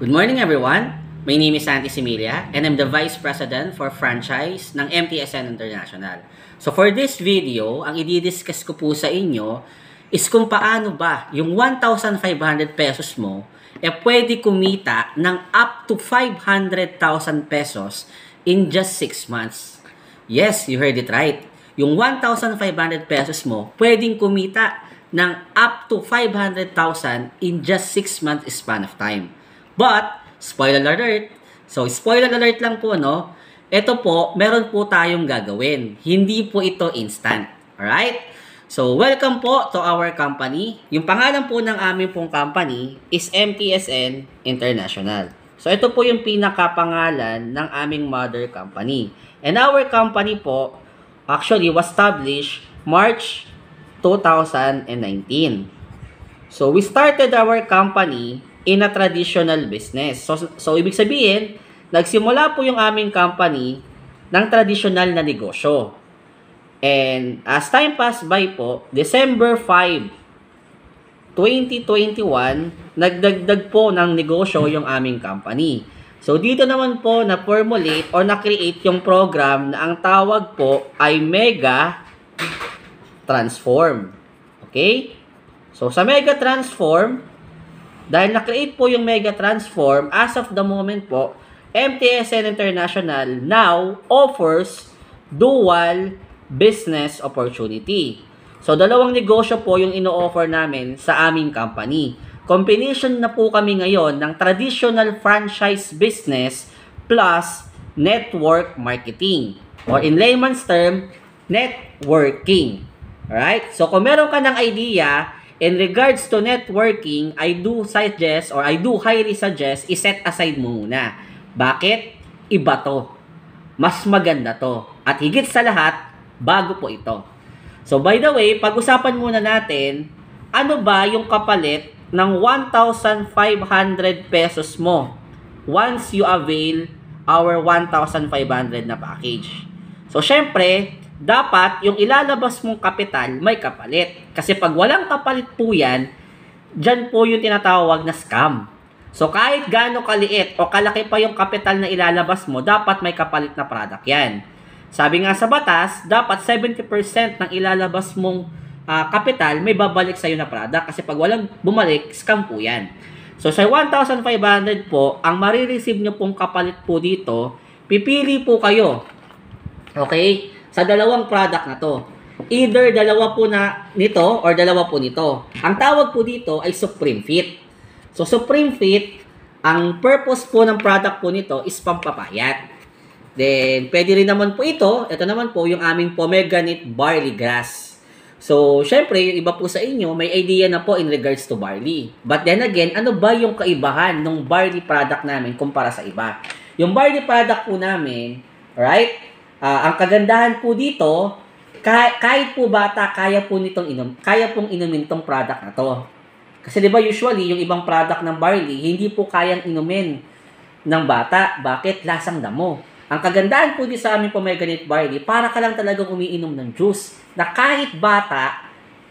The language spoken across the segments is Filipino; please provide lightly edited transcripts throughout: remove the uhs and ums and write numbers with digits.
Good morning everyone. My name is Santi Similia and I'm the Vice President for Franchise ng MTSN International. So for this video, ang i-discuss ko po sa inyo is kung paano ba yung 1,500 pesos mo pwede kumita ng up to 500,000 pesos in just 6 months. Yes, you heard it right. Yung 1,500 pesos mo pwedeng kumita ng up to 500,000 in just 6 months span of time. But, spoiler alert. So, spoiler alert lang po, no? Ito po, meron po tayong gagawin. Hindi po ito instant. Alright? So, welcome po to our company. Yung pangalan po ng aming pong company is MTSN International. So, ito po yung pinakapangalan ng aming mother company. And our company po, actually, was established March 2019. So, we started our company in a traditional business. So ibig sabihin, nagsimula po yung aming company ng traditional na negosyo. And as time passed by po, December 5, 2021, nagdagdag po ng negosyo yung aming company. So dito naman po na-formulate or na-create yung program na ang tawag po ay Mega Transform. Okay? So sa Mega Transform, dahil na-create po yung Mega Transform, as of the moment po, MTSN International now offers dual business opportunity. So, dalawang negosyo po yung ino-offer namin sa aming company. Combination na po kami ngayon ng traditional franchise business plus network marketing. Or in layman's term, networking. Alright? So, kung meron ka ng idea, in regards to networking, I do suggest or I do highly suggest i-set aside mo muna. Bakit? Iba to. Mas maganda to. At higit sa lahat, bago po ito. So by the way, pag-usapan muna natin, ano ba yung kapalit ng 1,500 pesos mo once you avail our 1,500 na package. So syempre, dapat yung ilalabas mong kapital may kapalit. Kasi pag walang kapalit po yan, dyan po yung tinatawag na scam. So kahit gaano kaliit o kalaki pa yung kapital na ilalabas mo, dapat may kapalit na product yan. Sabi nga sa batas, dapat 70% ng ilalabas mong kapital may babalik sa'yo na product. Kasi pag walang bumalik, scam po yan. So sa 1,500 po, ang marireceive nyo pong kapalit po dito, pipili po kayo. Okay? Sa dalawang product na to. Either dalawa po na nito or dalawa po nito. Ang tawag po dito ay Supreme Fit. So, Supreme Fit, ang purpose po ng product po nito is pampapayat. Then, pwede rin naman po ito naman po yung aming pomegranate barley grass. So, syempre, yung iba po sa inyo, may idea na po in regards to barley. But then again, ano ba yung kaibahan ng barley product namin kumpara sa iba? Yung barley product po namin, right? Ang kagandahan po dito, kahit po bata, kaya pong inumin tong product na to. Kasi 'di ba usually yung ibang product ng barley, hindi po kayang inumin ng bata. Bakit? Lasang damo. Ang kagandahan po dito sa aming pomegranate barley, para ka lang talagang umiinom ng juice na kahit bata,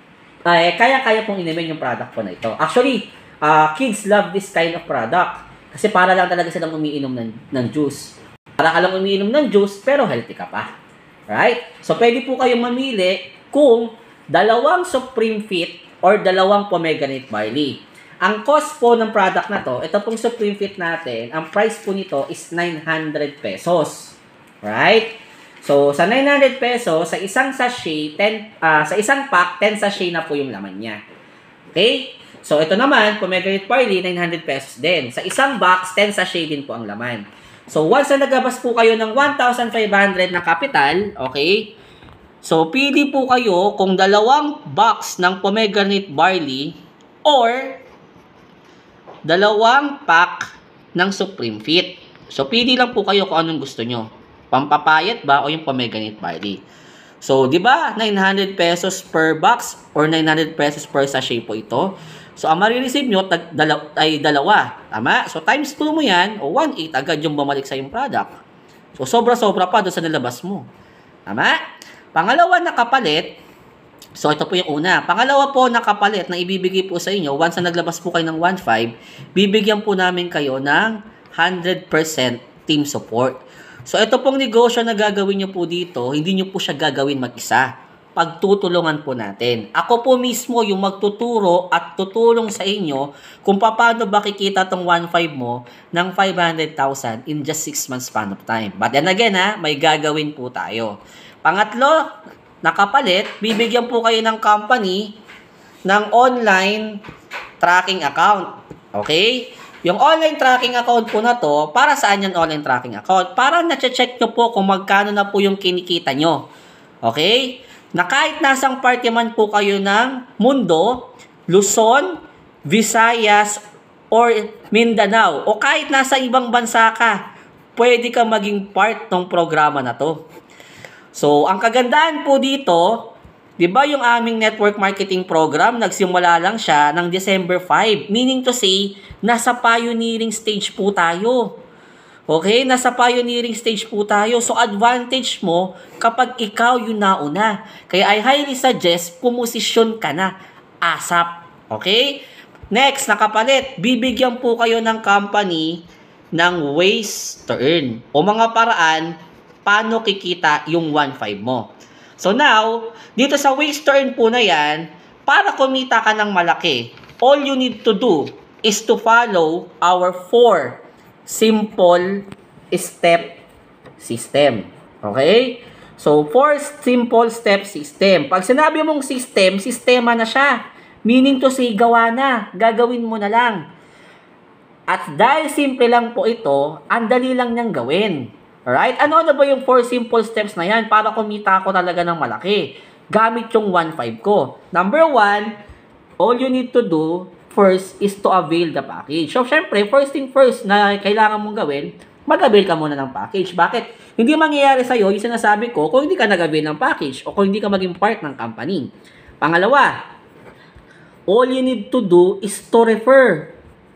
kaya pong inumin yung product po na ito. Actually, kids love this kind of product kasi para lang talaga silang umiinom ng juice. Para ka lang umiinom ng juice, pero healthy ka pa. Right? So, pwede po kayong mamili kung dalawang Supreme Fit or dalawang pomegranate barley. Ang cost po ng product na to, ito pong Supreme Fit natin, ang price po nito is 900 pesos. Right? So, sa 900 pesos, sa isang sachet, sa isang pack, 10 sachet na po yung laman niya. Okay? So, ito naman, pomegranate barley, 900 pesos din. Sa isang box, 10 sachet din po ang laman. So, once na nagabas po kayo ng 1,500 na kapital, okay? So, pili po kayo kung dalawang box ng pomegranate barley or dalawang pack ng Supreme Fit. So, pili lang po kayo kung anong gusto nyo. Pampapayat ba o yung pomegranate barley? So, di ba 900 pesos per box or 900 pesos per sachet po ito? So, ang marireceive nyo ay dalawa. Tama? So, times 2 mo yan, o 1.8 agad yung bumalik sa yung product. So, sobra-sobra pa doon sa nilabas mo. Tama? Pangalawa na kapalit, So, ito po yung una. Pangalawa po na kapalit na ibibigay po sa inyo, once na naglabas po kayo ng 1.5, bibigyan po namin kayo ng 100% team support. So, ito pong negosyo na gagawin nyo po dito, hindi nyo po siya gagawin mag-isa. Pagtutulungan po natin. Ako po mismo yung magtuturo at tutulong sa inyo kung paano ba kikita tong 1.5 mo ng 500,000 in just 6 months span of time. But then again may gagawin po tayo. Pangatlo, nakapalit, bibigyan po kayo ng company ng online tracking account. Okay? Yung online tracking account po na to, para saan yan online tracking account? Para na-check nyo po kung magkano na po yung kinikita nyo. Okay? Na kahit nasang parte man po kayo ng mundo, Luzon, Visayas, or Mindanao, o kahit nasa ibang bansa ka, pwede ka maging part ng programa na to. So, ang kagandahan po dito, di ba yung aming network marketing program, nagsimula lang siya ng December 5. Meaning to say, nasa pioneering stage po tayo. Okay? Nasa pioneering stage po tayo. So, advantage mo kapag ikaw yung nauna. Kaya I highly suggest, pumosisyon ka na ASAP. Okay? Next, nakapalit. Bibigyan po kayo ng company ng ways to earn. O mga paraan, paano kikita yung 1.5 mo. So now, dito sa ways to earn po na yan, para kumita ka ng malaki, all you need to do is to follow our 4 simple step system. Okay? So, 4 simple step system. Pag sinabi mong system, sistema na siya. Meaning to say, gawa na. Gagawin mo na lang. At dahil simple lang po ito, ang dali lang niyang gawin. Alright? Ano ba yung 4 simple steps na yan para kumita ako talaga ng malaki? Gamit yung 1.5 ko. Number 1, all you need to do first is to avail the package. So, syempre, first thing first na kailangan mong gawin, mag-avail ka muna ng package. Bakit? Hindi mangyayari sa'yo yung sinasabi ko kung hindi ka nag-avail ng package o kung hindi ka maging part ng company. Pangalawa, all you need to do is to refer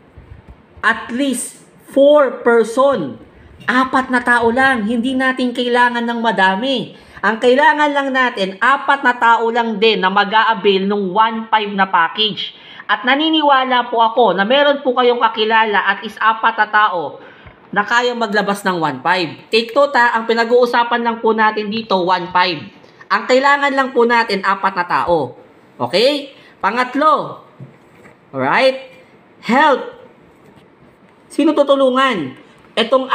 at least 4 person. 4 na tao lang. Hindi natin kailangan ng madami. Ang kailangan lang natin, 4 na tao lang din na mag-a-avail ng 1.5 na package. At naniniwala po ako na meron po kayong kakilala at is 4 na tao na kayang maglabas ng 1.5. Take note ang pinag-uusapan lang po natin dito, 1.5. Ang kailangan lang po natin, 4 na tao. Okay? Pangatlo, alright? Help. Sino tutulungan? Etong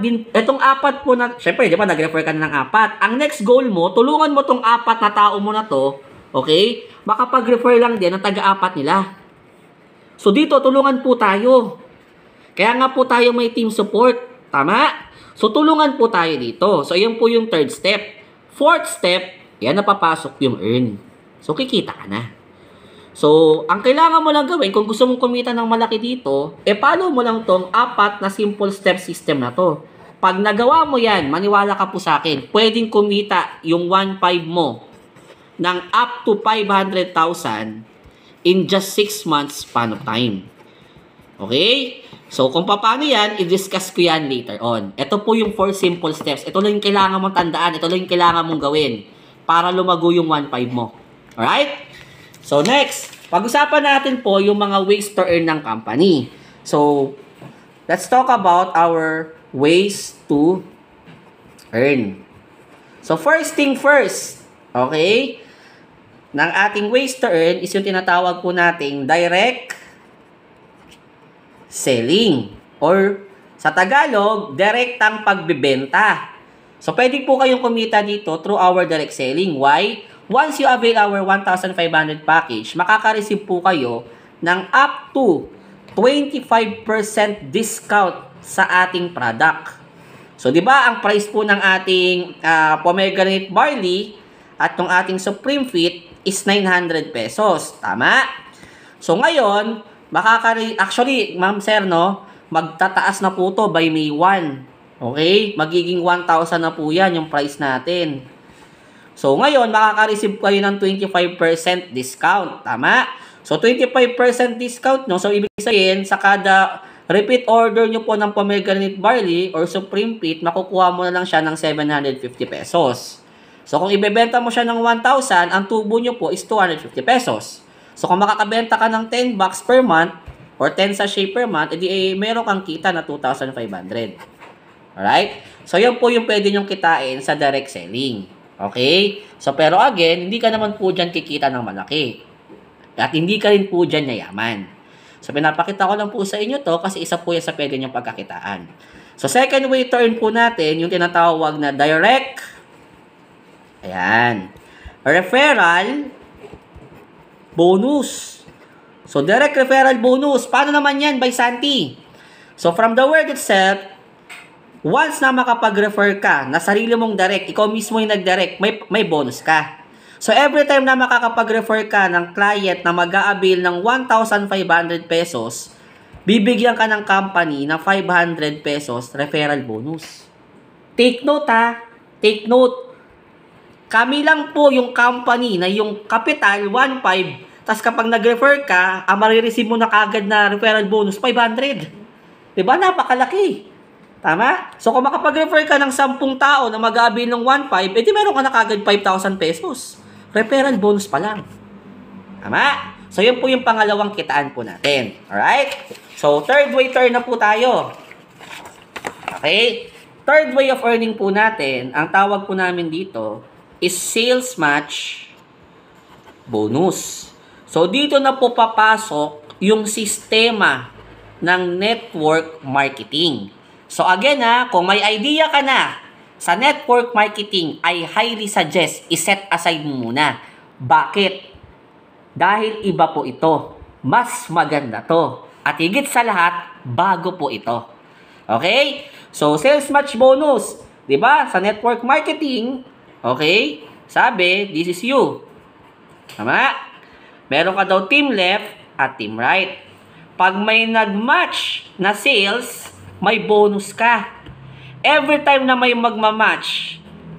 4 po na, syempre, di ba, nag-refer ka na ng 4. Ang next goal mo, tulungan mo tong 4 na tao mo na to, okay? Makapag-refer lang din ang taga-4 nila. So, dito, tulungan po tayo. Kaya nga po tayo may team support. Tama? So, tulungan po tayo dito. So, yan po yung 3rd step. 4th step, yan napapasok yung earn. So, kikita ka na. So, ang kailangan mo lang gawin, kung gusto mong kumita ng malaki dito, follow mo lang tong 4 na simple step system na to. Pag nagawa mo yan, maniwala ka po sa akin, pwedeng kumita yung 1.5 mo ng up to 500,000 in just 6 months span of time. Okay? So, kung paano yan, i-discuss ko yan later on. Ito po yung 4 simple steps. Ito lang yung kailangan mong tandaan. Ito lang yung kailangan mong gawin para lumago yung 1.5 mo. Alright? So, next, pag-usapan natin po yung mga ways to earn ng company. So, let's talk about our ways to earn. So, first thing first, okay, ng ating ways to earn is yung tinatawag po nating direct selling. Or, sa Tagalog, direktang pagbibenta. So, pwede po kayong kumita dito through our direct selling. Why? Once you avail our 1,500 package, makaka-receive po kayo ng up to 25% discount sa ating product. So, di ba, ang price po ng ating pomegranate barley at ng ating Supreme Fit is 900 pesos. Tama? So, ngayon, actually, ma'am sir, no, magtataas na po to by May 1. Okay? Magiging 1,000 na po yan yung price natin. So, ngayon, makaka-receive kayo ng 25% discount. Tama? So, 25% discount nyo. So, ibig sabihin, sa kada repeat order nyo po ng pomegranate barley or Supreme Fit, makukuha mo na lang siya ng 750 pesos. So, kung ibebenta mo siya ng 1,000, ang tubo nyo po is 250 pesos. So, kung makakabenta ka ng 10 bucks per month or 10 sachet per month, edi meron kang kita na 2,500. Alright? So, yan po yung pwede nyong kitain sa direct selling. Okay? So, pero again, hindi ka naman po dyan kikita ng malaki. At hindi ka rin po dyan yayaman. So, pinapakita ko lang po sa inyo to kasi isa po yan sa pwede nyong pagkakitaan. So, second way to earn po natin, yung tinatawag na direct, ayan, referral bonus. So, direct referral bonus. Paano naman yan, by Santi? So, from the word itself, once na makapag-refer ka, na sarili mong direct, ikaw mismo yung nag-direct, may bonus ka. So, every time na makakapag-refer ka ng client na mag-a-avail ng 1,500 pesos, bibigyan ka ng company ng 500 pesos referral bonus. Take note ha. Take note. Kami lang po yung company na yung capital, 1,500, tas kapag nag-refer ka, ang marireceive mo na kagad na referral bonus, 500. Diba? Napakalaki. Tama? So, kung makapag-refer ka ng 10 tao na mag-a-avail ng 1,500, edi meron ka na kagad 5,000 pesos. Referral bonus pa lang. Tama? So, yun po yung pangalawang kitaan po natin. Alright? So, third way turn na po tayo. Okay? Third way of earning po natin, ang tawag po namin dito is sales match bonus. So, dito na po papasok yung sistema ng network marketing. So, again kung may idea ka na sa network marketing, I highly suggest iset aside mo muna. Bakit? Dahil iba po ito. Mas maganda to. At higit sa lahat, bago po ito. Okay? So, sales match bonus. Diba? Sa network marketing, okay? Sabi, this is you. Tama? Meron ka daw team left at team right. Pag may nag-match na sales, may bonus ka. Every time na may magmamatch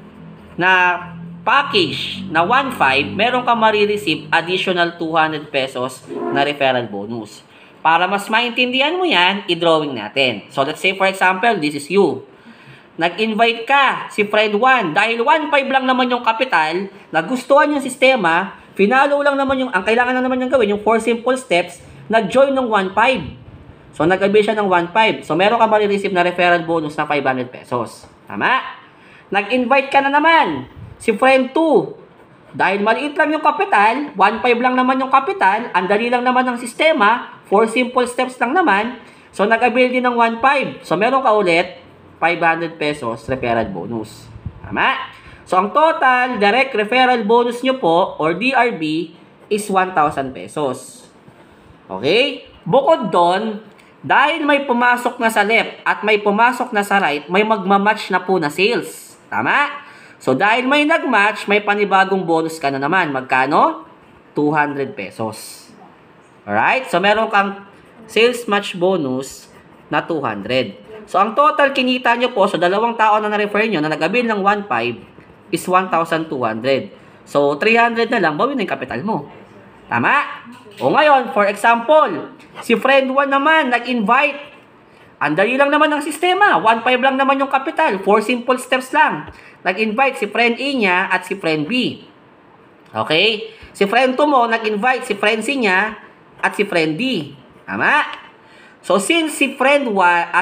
na package na 1,500, meron ka marireceive additional 200 pesos na referral bonus. Para mas maintindihan mo yan, i-drawing natin. So, let's say for example, this is you. Nag-invite ka si friend 1. Dahil 1,500 lang naman yung capital, nagustuhan yung sistema, finalo lang naman yung, ang kailangan na naman yung gawin, yung 4 simple steps, nag-join ng 1,500. So, nag-avail siya ng 1,500. So, meron ka marireceive na referral bonus na 500 pesos. Tama? Nag-invite ka na naman si friend 2. Dahil maliit lang yung capital, 1,500 lang naman yung capital, ang dali lang naman ng sistema, 4 simple steps lang naman. So, nag-avail din ng 1,500. So, meron ka ulit 500 pesos referral bonus. Tama? So, ang total direct referral bonus nyo po, or DRB, is 1,000 pesos. Okay? Bukod doon, dahil may pumasok na sa left at may pumasok na sa right, may magmamatch na po na sales. Tama? So, dahil may nagmatch, may panibagong bonus ka na naman. Magkano? 200 pesos. Alright? So, meron kang sales match bonus na 200. So, ang total kinita nyo po, so dalawang tao na na-refer nyo na nag-avail ng 1,500 is 1,200. So, 300 na lang, bawin na yung capital mo. Tama? O ngayon, for example, si friend 1 naman, nag-invite. Ang dali lang naman ng sistema. 1,500 lang naman yung capital. 4 simple steps lang. Nag-invite si friend A niya at si friend B. Okay? Si friend 2 mo, nag-invite si friend C niya at si friend D. Tama? So, since si friend 1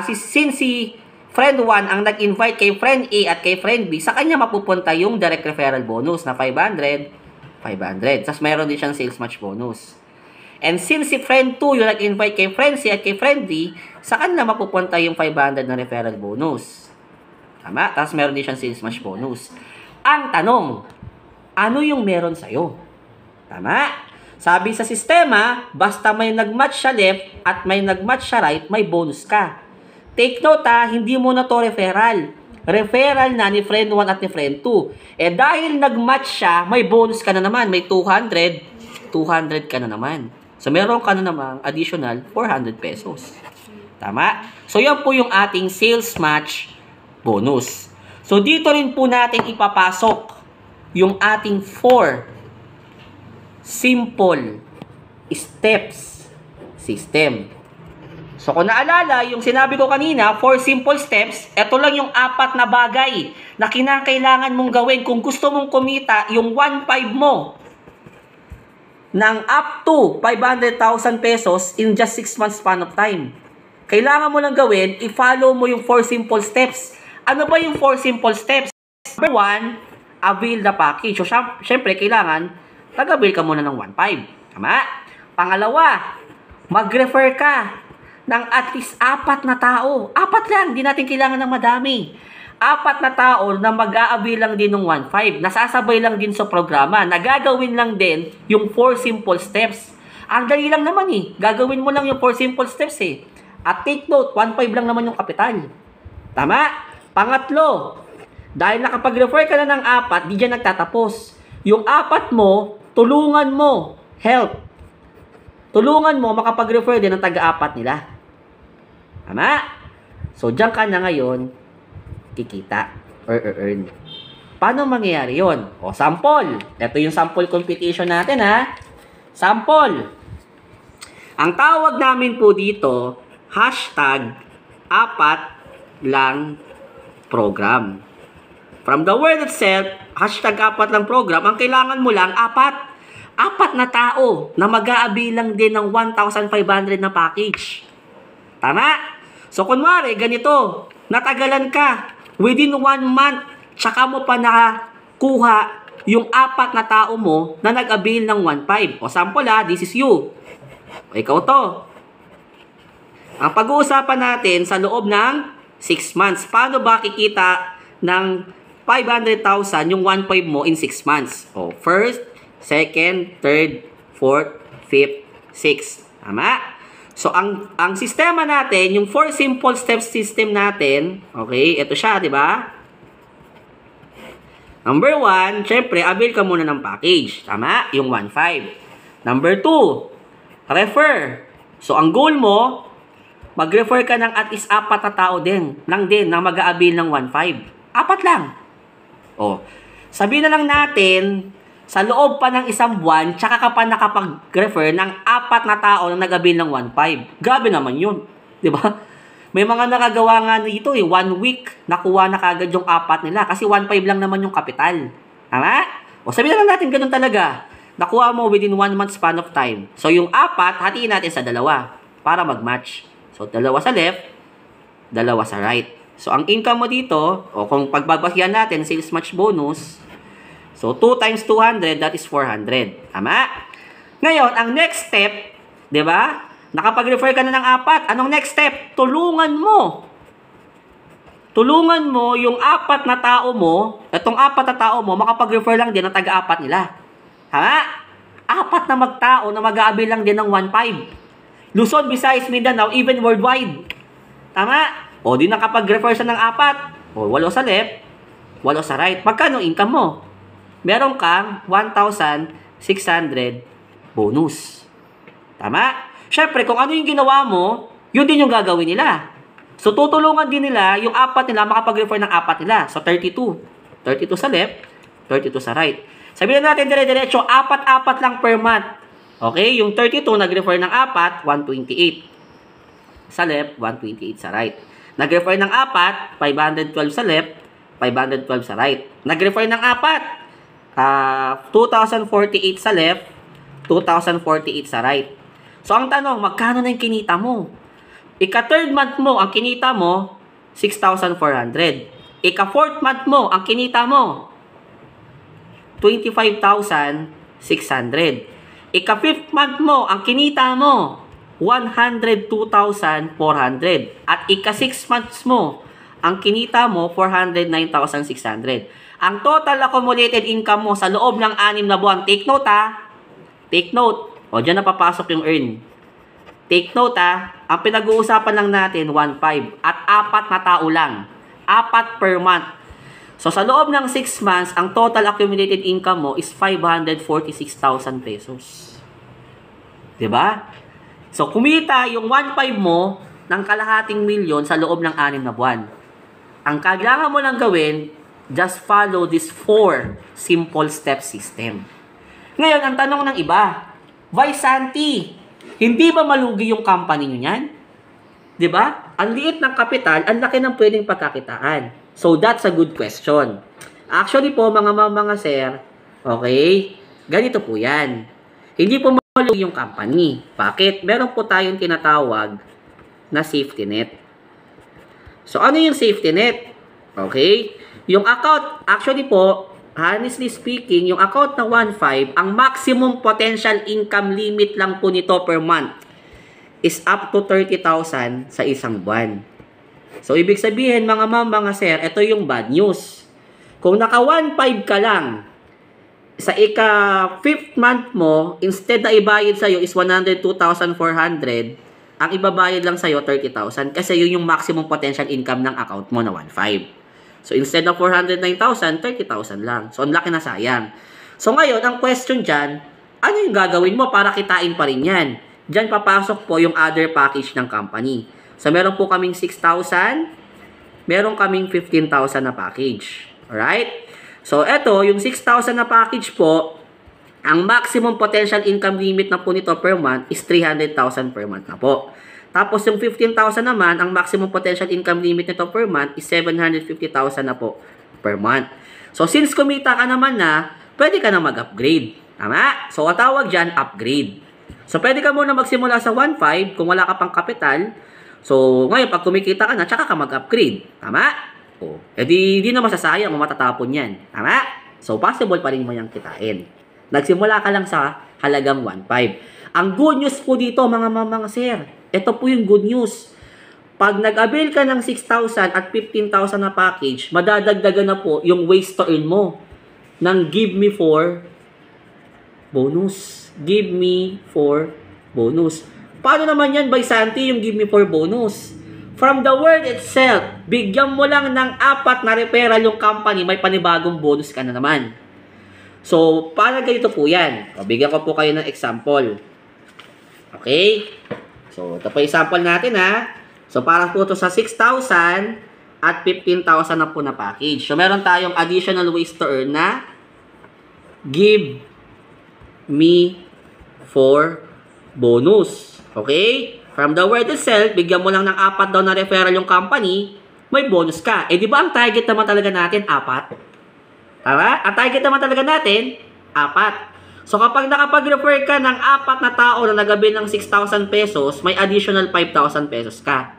ang nag-invite kay friend A at kay friend B, sa kanya mapupunta yung direct referral bonus na 500. Tapos mayroon din siyang sales match bonus. And since si friend 2 yung nag-invite kay friend C at kay friend D, sa kanila mapupunta yung 500 na referral bonus. Tama? Tapos meron din siyang sales match bonus. Ang tanong, ano yung meron sa'yo? Tama? Sabi sa sistema, basta may nag-match sa left at may nag-match sa right, may bonus ka. Take note hindi mo na to referral. Referral na ni friend 1 at ni friend 2. Eh dahil nag-match siya, may bonus ka na naman. May 200 ka na naman. So, meron ka na namang additional 400 pesos. Tama? So, yan po yung ating sales match bonus. So, dito rin po natin ipapasok yung ating 4 simple steps system. So kung naalala, yung sinabi ko kanina, 4 simple steps, ito lang yung 4 na bagay na kinakailangan mong gawin kung gusto mong kumita yung 1.5 mo ng up to 500,000 pesos in just 6 months span of time. Kailangan mo lang gawin, i-follow mo yung 4 simple steps. Ano ba yung 4 simple steps? Number 1, avail the package. So syempre, kailangan, tag-avail ka muna ng 1.5. Tama? Pangalawa, mag-refer ka ng at least 4 na tao. 4 lang, di natin kailangan ng madami. 4 na tao na mag-a-avail lang din ng 1.5. Nasasabay lang din sa programa. Nagagawin lang din yung 4 simple steps. Ang dali lang naman eh. Gagawin mo lang yung 4 simple steps eh. At take note, 1.5 lang naman yung kapital. Tama? Pangatlo, dahil nakapag-refer ka na ng 4, di dyan nagtatapos. Yung 4 mo, tulungan mo. Help. Tulungan mo makapag-refer din ng taga-4 nila. Tama? So, dyan ka na ngayon kikita or earn. Paano mangyayari yun? O, sample. Ito yung sample competition natin, ha? Sample. Ang tawag namin po dito, hashtag 4 lang program. From the word itself, hashtag 4 lang program, ang kailangan mo lang 4 na tao na mag-aabilang din ng 1,500 na package. Tama? So, kunwari, ganito, natagalan ka, within 1 month, tsaka mo pa nakakuha yung 4 na tao mo na nag-avail ng 1.5. O, sample this is you. O, ikaw to. Ang pag-uusapan natin sa loob ng 6 months. Paano ba kikita ng 500,000 yung 1.5 mo in 6 months? O, first, second, third, fourth, fifth, sixth. Tama? So, ang sistema natin, yung 4 simple steps system natin, okay, ito siya, di ba? Number 1, syempre, avail ka muna ng package. Tama? Yung 1.5. Number 2, refer. So, ang goal mo, mag-refer ka ng at least 4 na tao din na mag-avail ng 1.5. 4 lang. O, sabihin na lang natin, sa loob pa ng 1 buwan, tsaka ka pa nakapag-refer ng 4 na tao na nag-avail ng 1.5. Grabe naman yun. Di ba? May mga nakagawa nga dito 1 week, nakuha na kagad yung 4 nila. Kasi 1.5 lang naman yung kapital. Tama? O sabihin na lang natin, ganun talaga. Nakuha mo within 1 month span of time. So yung 4, hatiin natin sa 2 para mag-match. So 2 sa left, 2 sa right. So ang income mo dito, o kung pagbabasihan natin, sales match bonus, so, 2 times 200, that is 400. Tama? Ngayon, ang next step, di ba? Nakapag-refer ka na ng 4. Anong next step? Tulungan mo. Tulungan mo yung 4 na tao mo, itong 4 na tao mo, makapag-refer lang din ng taga-4 nila. Tama? 4 na magtao na mag-aabil lang din ng 1.5. Luzon, Visayas, Mindanao, even worldwide. Tama? O, di nakapag-refer siya ng 4. O, 8 sa left, 8 sa right. Magkano income mo? Meron kang 1,600 bonus. Tama? Siyempre, kung ano yung ginawa mo, yun din yung gagawin nila. So, tutulungan din nila, yung 4 nila, makapag-refer ng 4 nila. So, 32. 32 sa left, 32 sa right. Sabihin natin dire-diretso, 4 lang per month. Okay? Yung 32, nag-refer ng 4, 128. Sa left, 128 sa right. Nag-refer ng 4, 512 sa left, 512 sa right. Nag-refer ng 4, 2,048 sa left, 2,048 sa right. So, ang tanong, magkano na yung kinita mo? Ika-third month mo, ang kinita mo, 6,400. Ika-fourth month mo, ang kinita mo, 25,600. Ika-fifth month mo, ang kinita mo, 102,400. At ika-sixth months mo, ang kinita mo, 409,600. Ang total accumulated income mo sa loob ng 6 na buwan, take note take note, o dyan na papasok yung earn. Take note ang pinag-uusapan lang natin, 1.5, at 4 na tao lang. 4 per month. So sa loob ng 6 months, ang total accumulated income mo is 546,000 pesos. Diba? So kumita yung 1.5 mo ng kalahating milyon sa loob ng 6 na buwan. Ang kailangan mo lang gawin, just follow this 4 simple step system. Ngayon, ang tanong ng iba, Vice Santi, hindi ba malugi yung company nyo yan? 'Di ba? Ang liit ng kapital, ang laki ng pwedeng pagkakitaan. So, that's a good question. Actually po, mga sir, okay, ganito po yan. Hindi po malugi yung company. Bakit? Meron po tayong tinatawag na safety net. So, ano yung safety net? Okay? Yung account, actually po, honestly speaking, yung account na 1.5, ang maximum potential income limit lang po nito per month is up to 30,000 sa isang buwan. So, ibig sabihin, mga sir, ito yung bad news. Kung naka 1.5 ka lang, sa ika-5th month mo, instead na ibayad sa'yo is 102,400, ang ibabayad lang sa'yo 30,000 kasi yun yung maximum potential income ng account mo na 1.5. So, instead of 409,000, 30,000 lang. So, ang laki na sayang. So, ngayon, ang question dyan, ano yung gagawin mo para kitain pa rin yan? Dyan papasok po yung other package ng company. So, meron po kaming 6,000, meron kaming 15,000 na package. Alright? So, eto, yung 6,000 na package po, ang maximum potential income limit na po nito per month is 300,000 per month na po. Tapos, yung 15,000 naman, ang maximum potential income limit nito per month is 750,000 na po per month. So, since kumita ka naman na, pwede ka na mag-upgrade. Tama? So, ang tawag dyan, upgrade. So, pwede ka muna magsimula sa 1.5 kung wala ka pang kapital. So, ngayon, pag kumikita ka na, tsaka ka mag-upgrade. Tama? O, di na masasayang o matatapon yan. Tama? So, possible pa rin mo yung kitain. Nagsimula ka lang sa halagang 1.5. Ang good news po dito, mga sir, ito po yung good news. Pag nag-avail ka ng 6,000 at 15,000 na package, madadagdagan na po yung ways to earn mo ng give me for bonus. Give me for bonus. Paano naman yan, by Santi, yung give me for bonus? From the word itself, bigyan mo lang ng 4 na referral yung company, may panibagong bonus ka na naman. So, paano ganito po yan? O, bigyan ko po kayo ng example. Okay? So, ito po example natin ha. So, para po ito sa 6,000 at 15,000 na po na package. So, meron tayong additional ways to earn na give me for bonus. Okay? From the word itself, bigyan mo lang ng 4 daw na referral yung company, may bonus ka. Eh, di ba ang target naman talaga natin, 4? Tama? Ang target naman talaga natin, 4. So, kapag nakapag-refer ka ng 4 na tao na nagabi ng 6,000 pesos, may additional 5,000 pesos ka.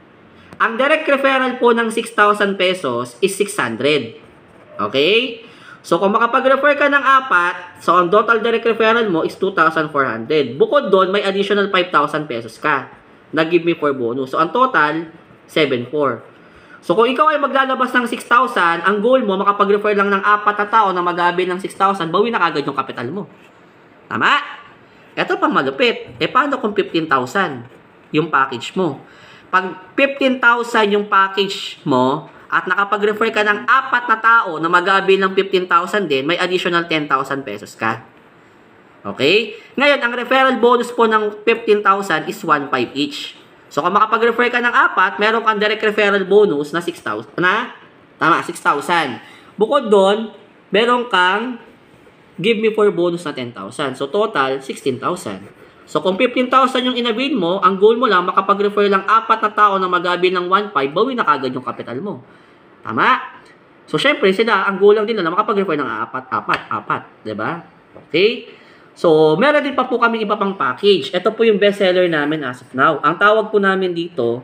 Ang direct referral po ng 6,000 pesos is 600. Okay? So, kung makapag-refer ka ng 4, so ang total direct referral mo is 2,400. Bukod doon, may additional 5,000 pesos ka na give me for bonus. So, ang total, 7,400. So, kung ikaw ay maglalabas ng 6,000, ang goal mo, makapag-refer lang ng 4 na tao na mag-aabil ng 6,000, bawi na kagad yung kapital mo. Tama? Ito pang malupit. Eh, paano kung 15,000 yung package mo? Pag 15,000 yung package mo, at nakapag-refer ka ng 4 na tao na mag-aabil ng 15,000 din, may additional 10,000 pesos ka. Okay? Ngayon, ang referral bonus po ng 15,000 is 1.5 each. So, kung makapag-refer ka ng 4, meron kang direct referral bonus na 6,000. Tama, 6,000. Bukod doon, meron kang give me for bonus na 10,000. So, total, 16,000. So, kung 15,000 yung in-avail mo, ang goal mo lang, makapag-refer lang 4 na tao na mag-avail ng 1.5, bawi na kagad yung capital mo. Tama? So, syempre, sila, ang goal lang din na makapag-refer ng 4. Diba? Okay? So, meron din pa po kaming iba pang package. Ito po yung bestseller namin as of now. Ang tawag po namin dito,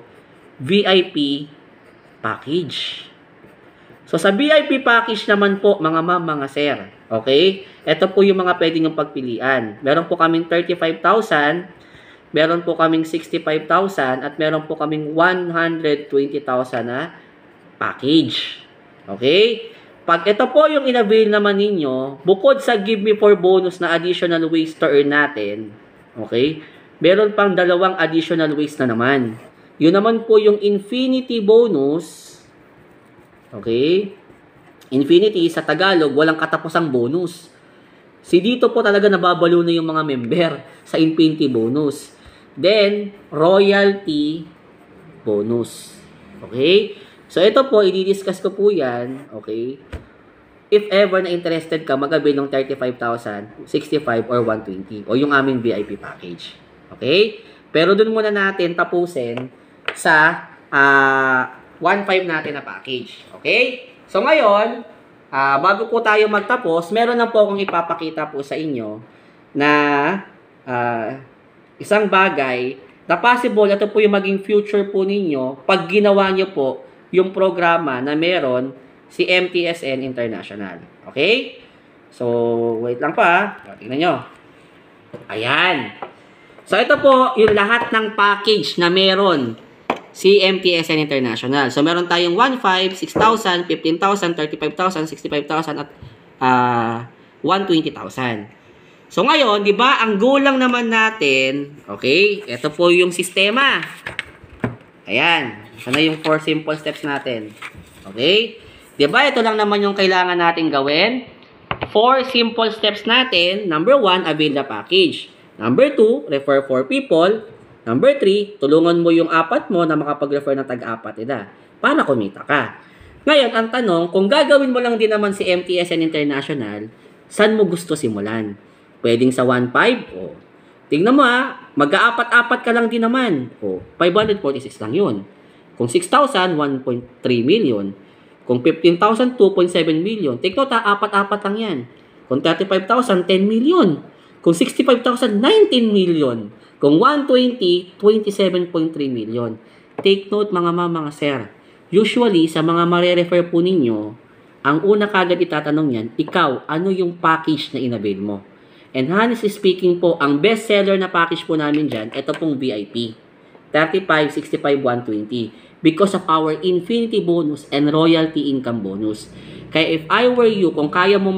VIP package. So, sa VIP package naman po, mga sir. Okay? Ito po yung mga pwede niyong pagpilian. Meron po kaming 35,000, meron po kaming 65,000, at meron po kaming 120,000 na package. Okay? Pag ito po yung in-avail naman ninyo, bukod sa give me for bonus na additional ways to earn natin, okay, meron pang 2 additional ways na naman. Yun naman po yung infinity bonus. Okay? Infinity, sa Tagalog, walang katapusang bonus. Si dito po talaga nababalo na yung mga member sa infinity bonus. Then, royalty bonus. Okay? So, ito po, i-discuss ko po yan, okay? If ever na interested ka, mag-avail ng 35,000, 65, or 120, o yung aming VIP package. Okay? Pero dun muna natin tapusin sa 1.5 natin na package. Okay? So ngayon, bago po tayo magtapos, meron na po akong ipapakita po sa inyo na isang bagay na possible, ito po yung maging future po ninyo pag ginawa nyo po yung programa na meron si MTSN International. Okay? So, wait lang pa. Tingnan nyo. Ayan. So, ito po yung lahat ng package na meron si MTSN International. So, meron tayong 1.5, 6,000, 15,000, 35,000, 65,000, at 120,000. So, ngayon, di ba, ang goal lang naman natin, okay, ito po yung sistema. Ayan. Sana yung 4 simple steps natin. Okay? Di ba, ito lang naman yung kailangan natin gawin. 4 simple steps natin. Number 1, avail the package. Number 2, refer 4 people. Number 3, tulungan mo yung 4 mo na makapag-refer ng tag-4 nila para kumita ka. Ngayon, ang tanong, kung gagawin mo lang din naman si MTSN International, saan mo gusto simulan? Pwedeng sa 1.5? O, tingnan mo mag-aapat-apat ka lang din naman. O, 546 lang yun. Kung 6,000, 1.3 million. Kung 15,000, 2.7 million. Take note apat-apat lang yan. Kung 35,000, 10 million. Kung 65,000, 19 million. Kung 120, 27.3 million. Take note mga mama, mga sir. Usually, sa mga mare-refer po ninyo, ang una kagad itatanong yan, ikaw, ano yung package na inavail mo? And honestly speaking po, ang best seller na package po namin dyan, ito pong VIP. 35, 65, 120. Because of our infinity bonus and royalty income bonus. Kaya if I were you, kung kaya mo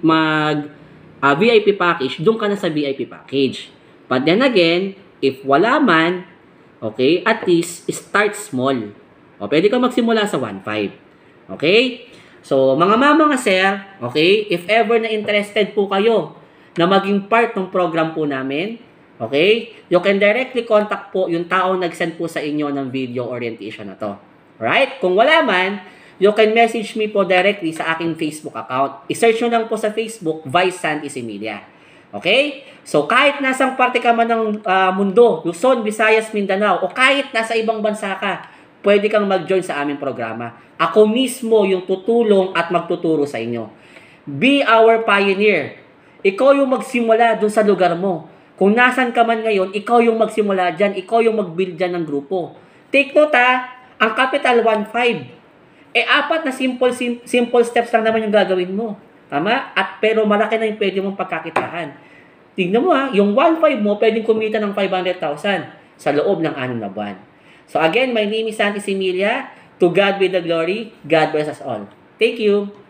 VIP package, doon ka na sa VIP package. But then again, if wala man, okay, at least start small. O, pwede ka magsimula sa 1.5. Okay? So, mga mama, mga sir, okay, if ever na interested po kayo na maging part ng program po namin, okay, you can directly contact po yung taong nag-send po sa inyo ng video orientation na to. Right? Kung wala man, you can message me po directly sa aking Facebook account. I-search nyo lang po sa Facebook, Vice Santi Similia. Okay? So, kahit nasang parte ka man ng mundo, Luzon, Visayas, Mindanao, o kahit nasa ibang bansa ka, pwede kang mag-join sa aming programa. Ako mismo yung tutulong at magtuturo sa inyo. Be our pioneer. Ikaw yung magsimula dun sa lugar mo. Kung nasan ka man ngayon, ikaw yung magsimula dyan. Ikaw yung mag-build dyan ng grupo. Take note ang capital 1.5. 4 na simple steps lang naman yung gagawin mo. Tama? At pero malaki na yung pwede mong pagkakitaan. Tingnan mo yung 1.5 mo, pwedeng kumita ng 500,000 sa loob ng 6 na buwan. So again, my name is Santi Similia. To God be the glory. God bless us all. Thank you.